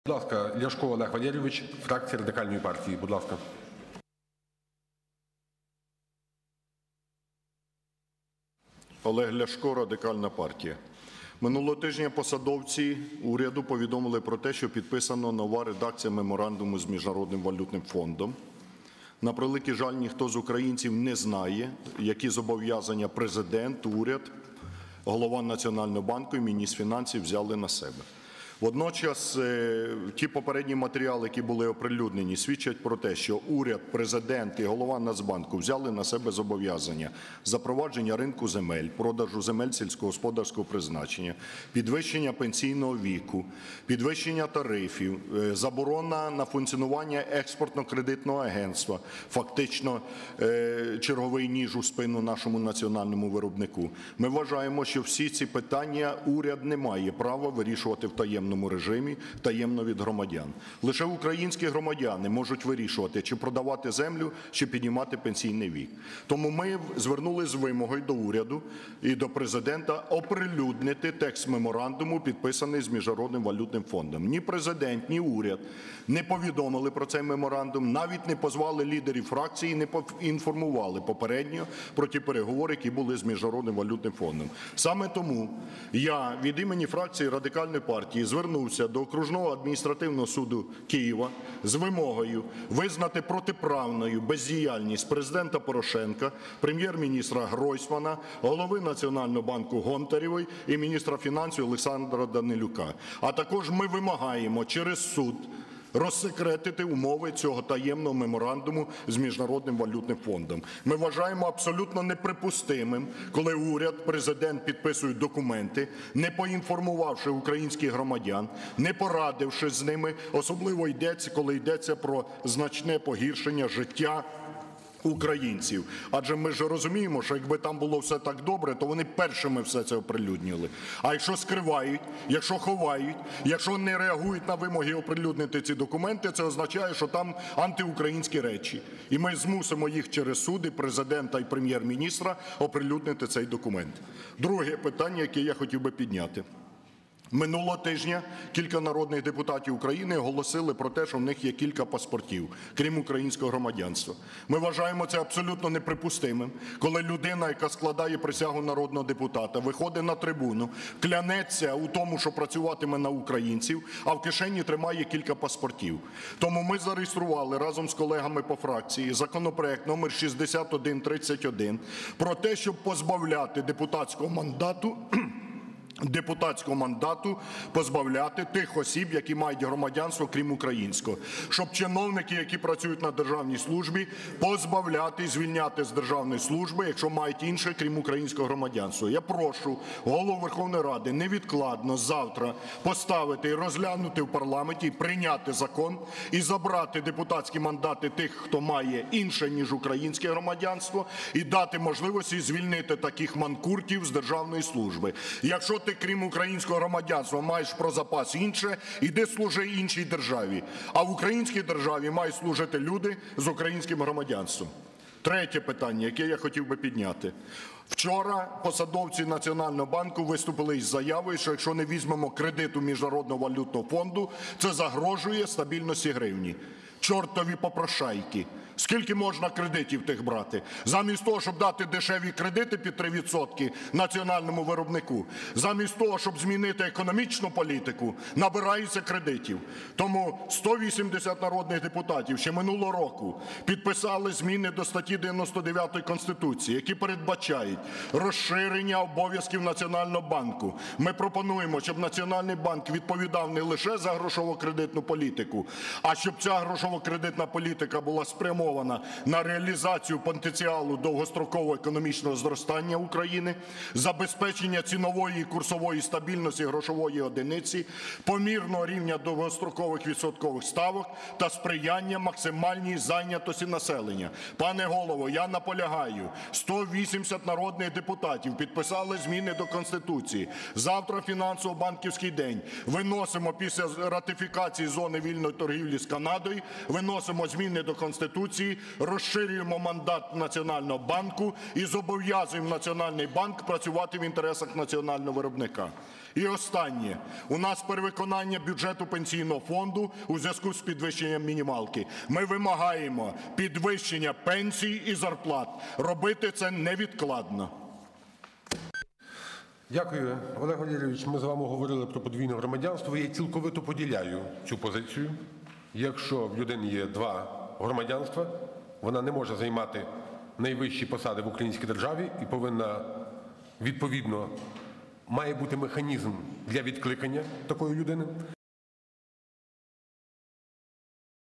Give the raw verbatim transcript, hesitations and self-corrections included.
Будь ласка, Ляшко Олег Валерійович, фракція Радикальної партії. Будь ласка. Олег Ляшко, Радикальна партія. Минулого тижня посадовці уряду повідомили про те, що підписано нова редакція меморандуму з Міжнародним валютним фондом. На превеликий жаль, ніхто з українців не знає, які зобов'язання Президент, уряд, голова Національного банку і міністр фінансів взяли на себе. Водночас ті попередні матеріали, які були оприлюднені, свідчать про те, що уряд, Президент і голова Нацбанку взяли на себе зобов'язання запровадження ринку земель, продажу земель сільськогосподарського призначення, підвищення пенсійного віку, підвищення тарифів, заборона на функціонування експортно-кредитного агентства, фактично черговий ніж у спину нашому національному виробнику. Ми вважаємо, що всі ці питання уряд не має права вирішувати в таємному режимі, таємно від громадян. Лише українські громадяни можуть вирішувати, чи продавати землю, чи піднімати пенсійний вік. Тому ми звернулися з вимогою до уряду і до Президента оприлюднити текст меморандуму, підписаний з Міжнародним валютним фондом. Ні Президент, ні уряд не повідомили про цей меморандум, навіть не позвали лідерів фракції, не поінформували попередньо про ті переговори, які були з Міжнародним валютним фондом. Саме тому я від імені фракції Радикальної партії звернувся до Окружного адміністративного суду Києва з вимогою визнати протиправною бездіяльність Президента Порошенка, Прем'єр-міністра Гройсмана, голови Національного банку Гонтаревої і міністра фінансів Олександра Данилюка. А також ми вимагаємо через суд розсекретити умови цього таємного меморандуму з Міжнародним валютним фондом. Ми вважаємо абсолютно неприпустимим, коли уряд, Президент підписують документи, не поінформувавши українських громадян, не порадивши з ними, особливо йдеться, коли йдеться про значне погіршення життя українців. Адже ми ж розуміємо, що якби там було все так добре, то вони першими все це оприлюднили. А якщо скривають, якщо ховають, якщо не реагують на вимоги оприлюднити ці документи, це означає, що там антиукраїнські речі. І ми змусимо їх через суди, Президента і Прем'єр-міністра оприлюднити цей документ. Друге питання, яке я хотів би підняти. Минулого тижня кілька народних депутатів України оголосили про те, що в них є кілька паспортів, крім українського громадянства. Ми вважаємо це абсолютно неприпустимим, коли людина, яка складає присягу народного депутата, виходить на трибуну, клянеться у тому, що працюватиме на українців, а в кишені тримає кілька паспортів. Тому ми зареєстрували разом з колегами по фракції законопроект номер шістдесят один тридцять один про те, щоб позбавляти депутатського мандату депутатського мандату позбавляти тих осіб, які мають громадянство, крім українського. Щоб чиновники, які працюють на державній службі, позбавляти і звільняти з державної служби, якщо мають інше, крім українського громадянства. Я прошу Голову Верховної Ради невідкладно завтра поставити і розглянути в парламенті, і прийняти закон, і забрати депутатські мандати тих, хто має інше, ніж українське громадянство, і дати можливості звільнити таких манкуртів з державної служби. Якщо ти, крім українського громадянства, маєш про запас інше, іди служи іншій державі. А в українській державі мають служити люди з українським громадянством. Третє питання, яке я хотів би підняти. Вчора посадовці Національного банку виступили із заявою, що якщо не візьмемо кредит у Міжнародного валютного фонду, це загрожує стабільності гривні. Чортові попрошайки. Скільки можна кредитів тих брати? Замість того, щоб дати дешеві кредити під три відсотки національному виробнику, замість того, щоб змінити економічну політику, набирається кредитів. Тому сто вісімдесят народних депутатів ще минулого року підписали зміни до статті дев'яносто дев'ятої Конституції, які передбачають розширення обов'язків Національного банку. Ми пропонуємо, щоб Національний банк відповідав не лише за грошово-кредитну політику, а щоб ця грошово-кредитна політика була спрямована на реалізацію потенціалу довгострокового економічного зростання України, забезпечення цінової і курсової стабільності грошової одиниці, помірного рівня довгострокових відсоткових ставок та сприяння максимальній зайнятості населення. Пане Голово, я наполягаю, сто вісімдесят народних депутатів підписали зміни до Конституції. Завтра фінансово-банківський день. Виносимо після ратифікації зони вільної торгівлі з Канадою, виносимо зміни до Конституції, розширюємо мандат Національного банку і зобов'язуємо Національний банк працювати в інтересах національного виробника. І останнє. У нас перевиконання бюджету Пенсійного фонду у зв'язку з підвищенням мінімалки. Ми вимагаємо підвищення пенсій і зарплат. Робити це невідкладно. Дякую, Олег Валерійович. Ми з вами говорили про подвійне громадянство. Я цілковито поділяю цю позицію. Якщо в людини є два громадянства, вона не може займати найвищі посади в українській державі і повинна, відповідно, має бути механізм для відкликання такої людини.